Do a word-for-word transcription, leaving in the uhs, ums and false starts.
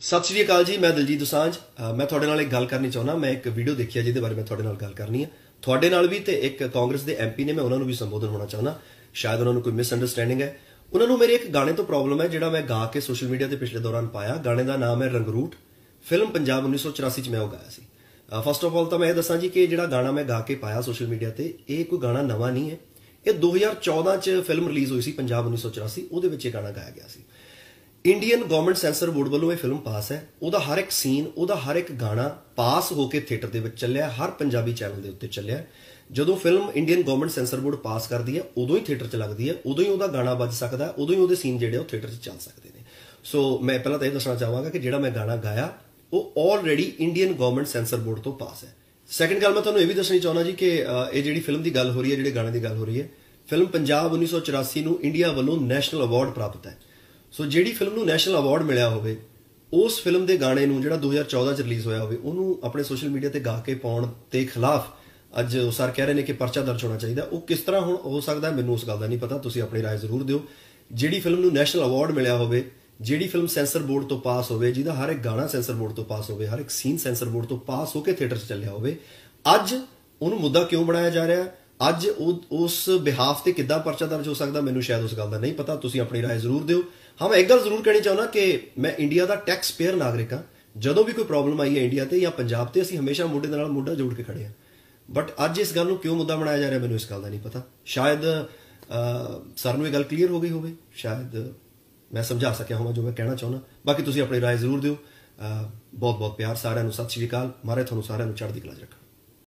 सत श्री अकाल जी, मैं दिलजीत दोसांझ। मैं थोड़े नाल एक गल करनी चाहना। मैं एक वीडियो देखी है जिहदे बारे मैं थोड़े नाल गल करनी है, थोड़े नाल भी ते एक कांग्रेस के एम पी ने, मैं उन्होंने भी संबोधन होना चाहना। शायद उन्होंने कोई मिसअंडरस्टैंडिंग है। उन्होंने मेरे एक गाने तो प्रॉब्लम है जिहड़ा मैं गा के सोशल मीडिया ते पिछले दौरान पाया। गाने का नाम है रंगरूट। फिल्म पंजाब उन्नीस सौ चौरासी च मैं वो गाया सी। फस्ट ऑफ ऑल तो मैं ये दसा जी कि जिहड़ा गाना मैं गा के पाया सोशल मीडिया ते, ये कोई गाना नवा नहीं है। ये दो हज़ार चौदह च फिल्म रिलीज हुई सी पंजाब उन्नीस सौ चौरासी, वो गाना गाया गया सी। इंडियन गवर्नमेंट सैंसर बोर्ड वालों ये फिल्म पास है। ਉਹਦਾ हर एक सीन, ਉਹਦਾ हर एक गाना पास होके थिएटर ਦੇ ਵਿੱਚ ਚੱਲਿਆ, हर पंजाबी चैनल ਦੇ ਉੱਤੇ ਚੱਲਿਆ। ਜਦੋਂ film Indian government censor board pass ਕਰਦੀ ਹੈ, ਉਦੋਂ ਹੀ ਥੀਏਟਰ 'ਚ ਲੱਗਦੀ ਹੈ, ਉਦੋਂ ਹੀ ਉਹਦਾ ਗਾਣਾ ਵੱਜ ਸਕਦਾ ਹੈ, ਉਦੋਂ ਹੀ ਉਹਦੇ ਸੀਨ ਜਿਹੜੇ ਉਹ ਥੀਏਟਰ 'ਚ ਚੱਲ ਸਕਦੇ ਨੇ। ਸੋ ਮੈਂ ਪਹਿਲਾਂ ਤਾਂ ਇਹ ਦੱਸਣਾ ਚਾਹਾਂਗਾ ਕਿ ਜਿਹੜਾ ਮੈਂ ਗਾਣਾ ਗਾਇਆ ਉਹ already Indian government censor board ਤੋਂ ਪਾਸ ਹੈ। ਸੈਕੰਡ ਗੱਲ ਮੈਂ ਤੁਹਾਨੂੰ ਇਹ ਵੀ ਦੱਸਣੀ ਚਾਹੁੰਦਾ ਜੀ ਕਿ ਇਹ ਜਿਹੜੀ ਫਿਲਮ ਦੀ ਗੱਲ ਹੋ ਰਹੀ ਹੈ, ਜਿਹੜੇ ਗਾਣੇ ਦੀ ਗੱਲ ਹੋ ਰਹੀ ਹੈ, ਫਿਲਮ ਪੰਜਾਬ उन्नीस सौ चौरासी ਨੂੰ ਇੰਡੀਆ ਵੱਲੋਂ ਨੈਸ਼ਨਲ ਅਵਾਰਡ ਪ੍ਰਾਪਤ ਹੈ। ਸੋ ਜਿਹੜੀ ਫਿਲਮ ਨੂੰ ਨੈਸ਼ਨਲ ਅਵਾਰਡ ਮਿਲਿਆ ਹੋਵੇ, ਉਸ ਫਿਲਮ ਦੇ ਗਾਣੇ ਨੂੰ ਜਿਹੜਾ दो हज़ार चौदह ਚ ਰਿਲੀਜ਼ ਹੋਇਆ ਹੋਵੇ, ਉਹਨੂੰ ਆਪਣੇ ਸੋਸ਼ਲ ਮੀਡੀਆ ਤੇ ਗਾ ਕੇ ਪਾਉਣ ਦੇ ਖਿਲਾਫ ਅੱਜ ਉਹ ਸਰ ਕਹਿ ਰਹੇ ਨੇ ਕਿ ਪਰਚਾ ਦਰਜ ਹੋਣਾ ਚਾਹੀਦਾ। ਉਹ ਕਿਸ ਤਰ੍ਹਾਂ ਹੁਣ ਹੋ ਸਕਦਾ ਮੈਨੂੰ ਉਸ ਗੱਲ ਦਾ ਨਹੀਂ ਪਤਾ, ਤੁਸੀਂ ਆਪਣੀ ਰਾਏ ਜ਼ਰੂਰ ਦਿਓ। ਜਿਹੜੀ ਫਿਲਮ ਨੂੰ ਨੈਸ਼ਨਲ ਅਵਾਰਡ ਮਿਲਿਆ ਹੋਵੇ, ਜਿਹੜੀ ਫਿਲਮ ਸੈਂਸਰ ਬੋਰਡ ਤੋਂ ਪਾਸ ਹੋਵੇ, ਜਿਹਦਾ ਹਰ ਇੱਕ ਗਾਣਾ ਸੈਂਸਰ ਬੋਰਡ ਤੋਂ ਪਾਸ ਹੋਵੇ, ਹਰ ਇੱਕ ਸੀਨ ਸੈਂਸਰ ਬੋਰਡ ਤੋਂ ਪਾਸ ਹੋ ਕੇ ਥੀਏਟਰ 'ਚ ਚੱਲਿਆ ਹੋਵੇ, ਅੱਜ ਉਹਨੂੰ ਮੁੱਦਾ ਕਿਉਂ ਬਣਾਇਆ ਜਾ ਰਿਹਾ? ਅੱਜ ਉਸ ਬਿਹਾਫ ਤੇ ਕਿੱਦਾਂ ਪਰਚਾ ਦਰਜ ਹੋ ਸਕਦਾ? ਮੈਨੂੰ ਸ਼ਾਇਦ ਉਸ ਗੱਲ ਦਾ ਨਹੀਂ ਪਤਾ, ਤੁਸੀਂ ਆਪਣੀ ਰਾਏ ਜ਼ਰੂਰ ਦਿਓ। ਹਾਂ, ਮੈਂ ਇੱਕ ਗੱਲ ਜ਼ਰੂਰ ਕਹਿਣੀ ਚਾਹੁੰਦਾ ਕਿ ਮੈਂ ਇੰਡੀਆ ਦਾ ਟੈਕਸ ਪੇਅਰ ਨਾਗਰਿਕ ਹਾਂ। ਜਦੋਂ ਵੀ ਕੋਈ ਪ੍ਰੋਬਲਮ ਆਈ ਹੈ ਇੰਡੀਆ ਤੇ ਜਾਂ ਪੰਜਾਬ ਤੇ, ਅਸੀਂ ਹਮੇਸ਼ਾ ਮੋਢੇ ਦੇ ਨਾਲ ਮੋਢਾ ਜੋੜ ਕੇ ਖੜੇ ਹਾਂ। ਬਟ ਅੱਜ ਇਸ ਗੱਲ ਨੂੰ ਕਿਉਂ ਮੁੱਦਾ ਬਣਾਇਆ ਜਾ ਰਿਹਾ, ਮੈਨੂੰ ਇਸ ਗੱਲ ਦਾ ਨਹੀਂ ਪਤਾ। ਸ਼ਾਇਦ ਸਰ ਨੂੰ ਇਹ ਗੱਲ ਕਲੀਅਰ ਹੋ ਗਈ ਹੋਵੇ, ਸ਼ਾਇਦ ਮੈਂ ਸਮਝਾ ਸਕਿਆ ਹੋਵਾਂ ਜੋ ਮੈਂ ਕਹਿਣਾ ਚਾਹੁੰਦਾ। ਬਾਕੀ ਤੁਸੀਂ ਆਪਣੀ ਰਾਏ ਜ਼ਰੂਰ ਦਿਓ। ਬਹੁਤ ਬਹੁਤ ਪਿਆਰ ਸਾਰਿਆਂ ਨੂੰ। ਸਤਿ ਸ਼੍ਰੀ ਅਕਾਲ। ਮਾਰੇ ਤੁਹਾਨੂੰ ਸਾਰਿਆਂ ਨੂੰ ਚੜ੍ਹਦੀ ਕਲਾ 'ਚ ਰੱਖਣਾ।